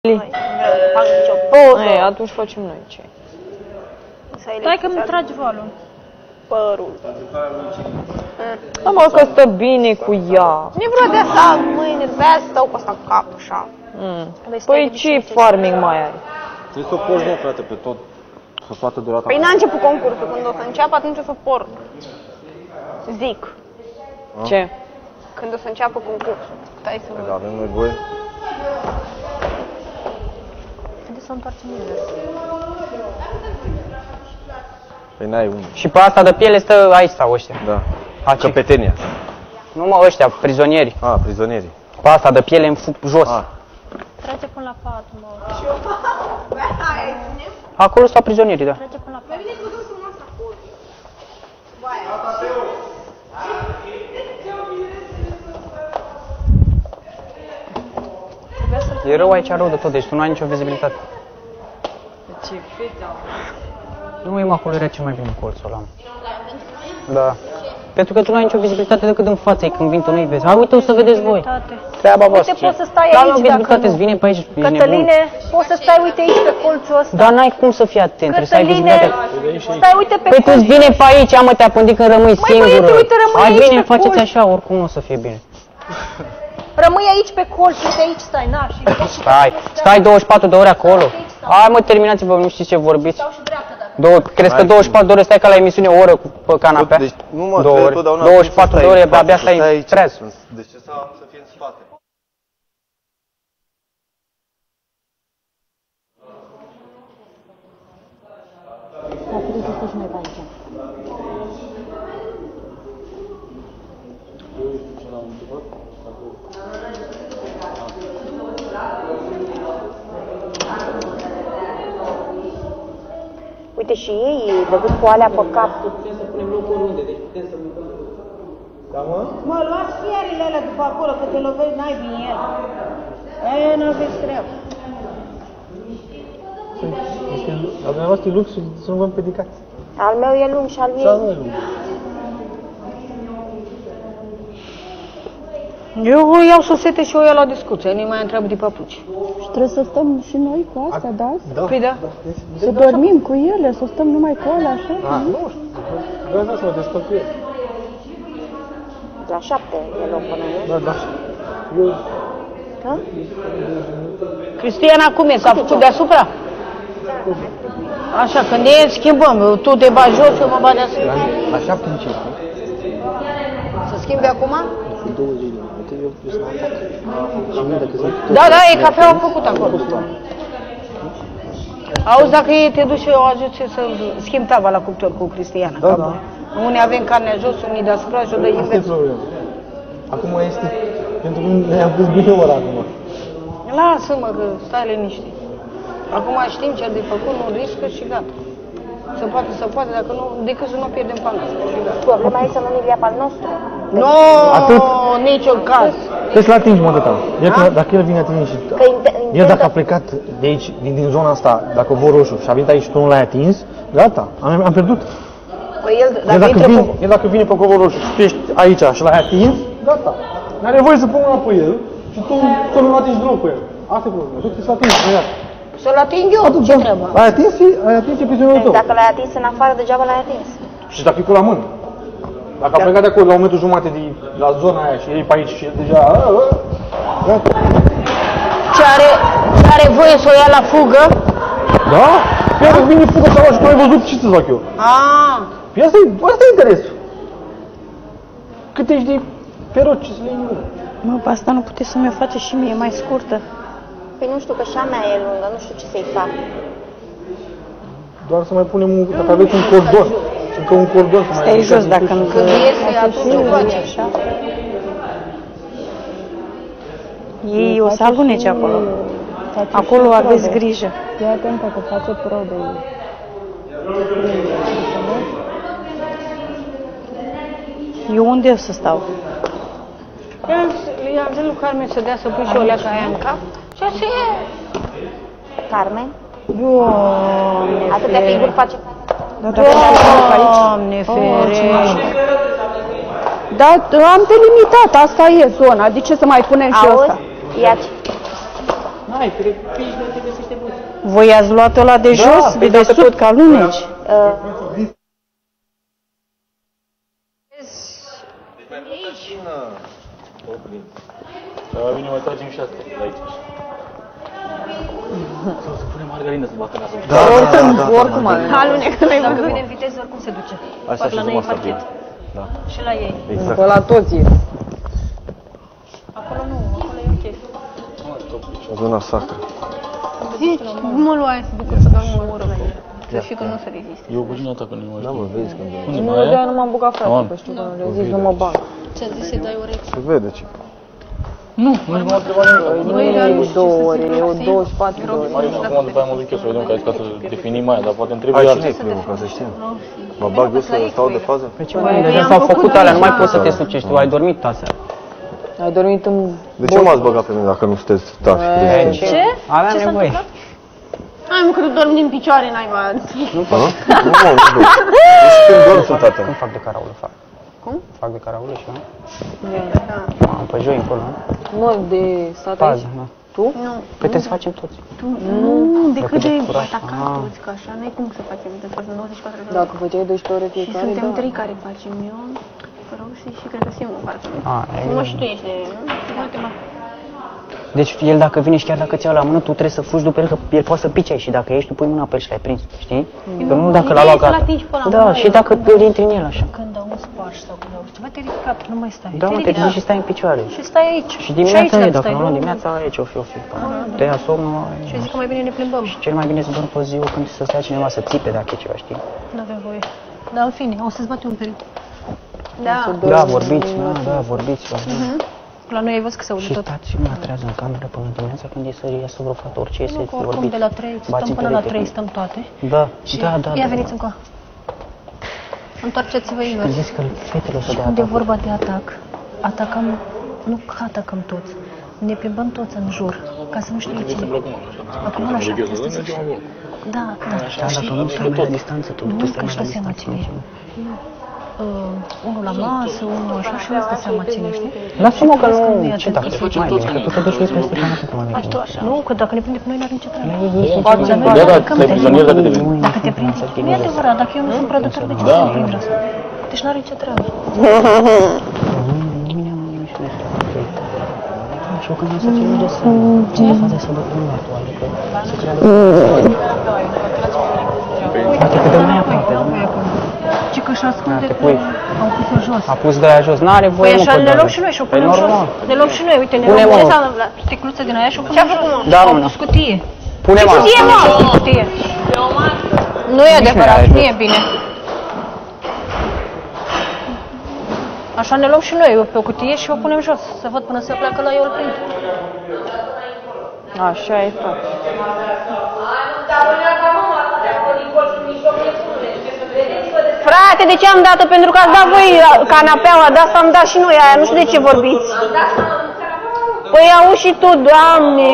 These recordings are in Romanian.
Fac nicio poză. Ei, atunci facem noi ce. Stai că-mi tragi valul. Părul. Da, mă, că stă bine cu ea. Nu vreau de asta mâine, de aia stau cu asta în cap, așa. Păi ce farming mai are? Trebuie să o porți, nu, frate, pe tot. Să toată durata. Păi n-a început concursul, când o să înceapă, atunci o să porc. Zic. Ce? Când o să înceapă concursul. Stai să Păi, văd. da, avem nevoie. Haideți să întoarcem mine. Păi n-ai unde. Și pe asta de piele stă aici sau ăștia. Da. A, ce? Căpetenia. Nu mă, ăștia, prizonieri. A, prizonierii. Pe asta de piele în jos. A. Trage până la pat, mă. Acolo stau prizonierii, da. Trage până la pat. E rău aici, rău de tot, deci tu nu ai nicio vizibilitate. Ce fete au. Nu e acolo, era cel mai bine colțul ăla. Da. Pentru că tu nu ai nicio vizibilitate decât în față, când vin tu nu-i vezi. Hai, uite, o să vedeți voi. Treaba voastră. Uite, poți să stai Da, aici nu dacă vizibilitate, nu. îți vine pe aici, ești nebun. Cătăline, poți să stai, uite, aici pe colțul ăsta. Dar n-ai cum să fii atent, trebuie să ai Cătăline, vizibilitate. stai, uite pe Păi tu-ți colț. vine pe aici, mă, te apândi când rămâi singură. băiete, uite, rămâi Hai aici bine, pe faceți colț. așa, oricum nu o să fie bine. Rămâi aici pe colț, uite, aici stai, na, și... Stai 24 de ore acolo. Hai mă, terminați-vă, nu știți ce vorbiți. Stau și dreapta, dacă... Crezi că 24 de ore stai ca la emisiune o oră pe canapea? Deci, nu mă, 2 trebuie ore. totdeauna 24 de ore, abia stai aici. treaz. De ce să fie în spate? Uite și ei, văzut cu alea pe cap. Mă, luați fierile alea după acolo, că te lovești, n-ai din el. Aia n-aveți treabă. Dar dumneavoastră e lux și să nu vă împiedicați. Al meu e lung și al Sau nu ei. e lung. Eu iau sosete și o iau la discuție, nu mai întreabă de papuci. Și trebuie să stăm și noi cu astea, da? Da. Păi da. Să dormim cu ele, să stăm numai cu alea, așa? Nu știu. Vreau să mă descurc cu el. La 7 e loc până nu? Da, da. Eu... Da? Cristiana, cum e? S-a făcut deasupra? Așa, când e, schimbăm. Tu te bagi jos, eu mă bag deasupra. La 7 încep. Să schimbi acum? Și 2 zile. Uite, eu sunt atac. Și mie dacă sunt... Da, da, e cafeaua făcută acolo. Auzi, dacă e, te duci și eu ajut să schimb tava la cuptor cu Cristiana. Da, da. Unii avem carnea jos, unii deasupra și o dă Asta e invers. problema. Acum este... Pentru că ne-am pus bine ora acum. Lasă-mă că stai liniștit. Acum știm ce de făcut, nu riscă și gata. Se poate, dacă nu, decât să nu pierdem pana asta și gata. Problema e să nu ne ia pe al nostru. Nu, Atât. niciun caz. Trebuie să-l atingi, mă, tăta. Dacă el vine atins și... Că El dacă a plecat de aici, din zona asta, dacă vor roșu și a venit aici și tu nu l-ai atins, gata, am pierdut. Păi el, El dacă vine pe covor roșu și tu ești aici și l-ai atins, gata. N-are voie să pun mâna pe el și tu să nu atingi deloc cu el. Asta e problema. Tu trebuie să atingi imediat. să-l ating eu, ce treabă? Ai atins e prietenul tău. Dacă l-ai atins în afară, degeaba l-ai atins. Și dacă e cu la mână. Dacă a plecat de acolo la 1,5 m de la zona aia și el e pe aici și el deja... Gata. Ce are voie să o ia la fugă? Da? Păi dacă vine fugă sau și tu ai văzut, ce să fac eu? Ah, Păi asta e interesul. Cât ești de feroce să le iei în mână. Mă, pe asta nu puteți să mi-o faceți și mie mai scurtă. Păi nu știu, că și a mea e lungă, nu știu ce să-i fac. Doar să mai punem, dacă aveți un cordon. Încă un cordon să mai... Stai jos dacă nu... când iese, atunci o face. Așa. Ei o să alunece acolo. Acolo aveți grijă. Fii atentă că face probe. Eu unde o să stau? I-am zis lui Carmen să dea să pui și o leacă aia în cap. Și așa e. Carmen? Doamne, Atâtea figuri face. Doamne ferește. Dar am delimitat, asta e zona. De ce să mai punem și Auzi? asta? Ia-ți. Hai, te găsește băți. Voi ați luat ăla de jos, de desubt, ca luneci. Vine, mai tragem și astea de aici. Sau să punem margarină să bată nasul. Oricum, Alunecă, n-ai Dacă văzut. vine în viteză, oricum se duce. Asta Fac și la noi în jumătate. parchet. Da. Și la ei. Exact. Pe la toți e. Acolo nu, acolo e ok. Zona sacră. Zici, mă lua aia să ducă să dau o oră la el. Să știi că nu se reziste. Eu cu cine că nu mai Da, mă, vezi când vine. Unde Nu, mai de-aia e? nu m-am băgat, frate, că știu că le zici, nu mă bag. Ce-a zis să-i dai ore? Se vede ce. Nu, nu m-a întrebat nimic. Nu e 2 ore, e o 24 de ore. Marina, acum după aia mă duc eu să vedem ca să definim aia, dar poate întreb Hai, iar. cine e primul, ca să știm? Mă bag eu să stau de fază? Pe ce mai deja s-au făcut alea, nu mai poți să te sucești, tu ai dormit aseară. Ai dormit în... De ce m-ați băgat pe mine dacă nu sunteți tași? Ce? Aveam nevoie. Hai mă, că tu dormi din picioare, n-ai mai. Nu, mă, nu duc. Deci când dorm sunt tată. Cum fac de caraule, fac? Cum? Fac de caraule și eu? Da. Mamă, pe joi încolo, nu? Nu, de stat aici. Pază, nu. Tu? Nu. Păi trebuie să facem toți. Nu, decât de de curaj. atacat toți, că așa n-ai cum să facem. Pentru că sunt 94 de ore. Dacă făceai 12 ore Și fiecare, suntem da. 3 care facem eu, Roxy și cred că singur parcă. A, Nu și tu ești de... Ultima. Deci el dacă vine și chiar dacă ți-a la mână, tu trebuie să fugi după el, că el poate să pice și dacă ești, tu pui mâna pe el și l-ai prins, știi? Că nu dacă l-a luat Ideea e să-l gata. atingi până la Da, mână. și dacă îl intri în el așa. Când au un sparș sau când au ceva, te-ai ridicat, nu mai stai. Da, mă, te ridici și stai în picioare. Și stai aici. Și dimineața aici e, dacă stai, nu luăm nu? dimineața, aici o fi. Te ia somnul, Și zic că mai bine ne plimbăm. cel mai bine să dormi pe ziua când să stai cineva să țipe dacă e ceva, știi? Nu avem voie. Dar în fine, o să-ți bate un peric. Da. Da, vorbiți, da, vorbiți. La noi ai văzut că se aude Și tot. stați și trează în cameră până dimineața când e să iasă vreo fată, orice Nu, iese, că oricum vorbiți. de la 3, Bați stăm în până la perete. 3, stăm toate. Da, Și da. ia veniți încoa. Întoarceți-vă Când invers. zici că fetele o să dea Când e atac. vorba de atac, atacăm, nu că atacăm toți. Ne plimbăm toți în jur, ca să nu știe cine. Acum la 7 este să fie. Da, Da, dar tu nu stai mai la distanță, tu Nu, stai că mai își la dă seama distanță. cine e. Unul la masă, unul așa și îți dă seama cine, știi? Lasă-mă că Când nu, e ce dacă atent. mai bine, că tu te duci peste canapă cum ai venit. Nu, că dacă ne prinde pe noi, n-are nicio treabă. Da, da, stai prizonier dacă te vine. Dacă te prinde, nu e adevărat, dacă eu nu sunt producător, de ce să te prind asta? Deci n-are nicio treabă. Și eu când am să țin de să față să băt în latul, adică să creadă Frate, cât de mai aproape, nu? Ce că își ascunde te cu... pui. Au pus-o jos. A pus de aia jos, n-are voie, Păi mă, așa că ne doare. luăm și noi și o Păi punem jos. normal. Ne luăm și noi, uite, ne Pune, luăm mă. o sticluță din aia și o punem jos. Da, Au mână. pus cutie. Pune mă. Cutie, mă! Cutie. Nu e adevărat, ajută. nu e bine. Așa ne luăm și noi pe o cutie și o punem jos. Să văd până se pleacă la eu îl prind. Așa e, frate. Frate, de ce am dat-o? Pentru că ați dat voi canapeaua, de asta am dat și noi aia, nu știu de ce vorbiți. Păi auzi și tu, Doamne!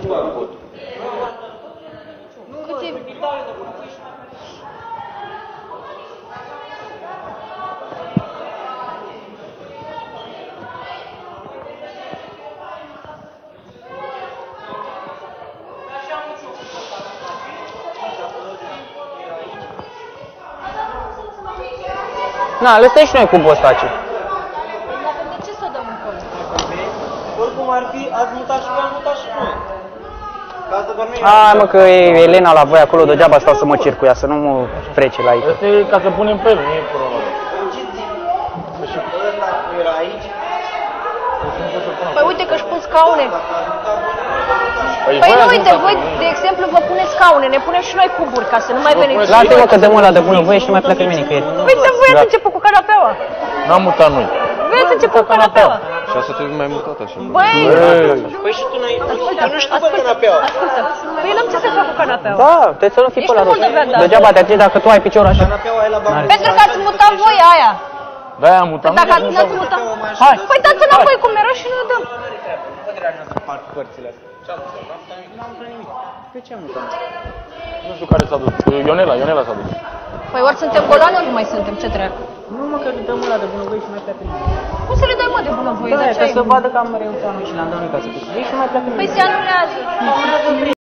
Na, lăsăm și noi cu bostaci. De ce să dăm încolo? Oricum ar fi, ați mutat și v-am mutat și noi. Ca să dormim. Hai mă, că e Elena la voi acolo, degeaba stau să mă cer cu ea, să nu mă frece la aici. Asta e ca să punem pe el, nu e problema. Ăsta era aici. Păi uite că își pun scaune. Păi voi nu, ați uite, mutat, voi, nu? de exemplu, vă puneți scaune, ne punem și noi cuburi, ca să nu mai veniți. Lasă-mă că dăm ăla de bună voie și nu mai pleacă nimeni nicăieri. Uite, voi ați început cu canapeaua. N-am mutat noi. Voi ați început cu canapeaua. Și asta trebuie mai mutat așa. Băi, Păi și tu n-ai... ascultă, Nu știu, bă, canapeaua. ascultă. Păi n-am ce să fac cu canapeaua. Da, trebuie să nu fii Ești pe la mult de verdad. Degeaba te atingi dacă tu ai piciorul așa. Canapeaua e la bambou. Pentru că ați mutat voi aia. Da-aia am mutat. Dacă nu n-ați mutat... Hai. Păi dați înapoi cum era și ne dăm. Nu știu care s-a dus. Ionela s-a dus. Păi ori suntem golani, ori nu mai suntem, ce treacă? Nu mă, că le dăm ăla de bunăvoie și mai pleacă nimeni. Cum să le dai, mă, de bunăvoie? Da, ca să vadă că am mereu anul și le-am dat noi ca să câștige și mai pleacă Păi nimeni. se anulează.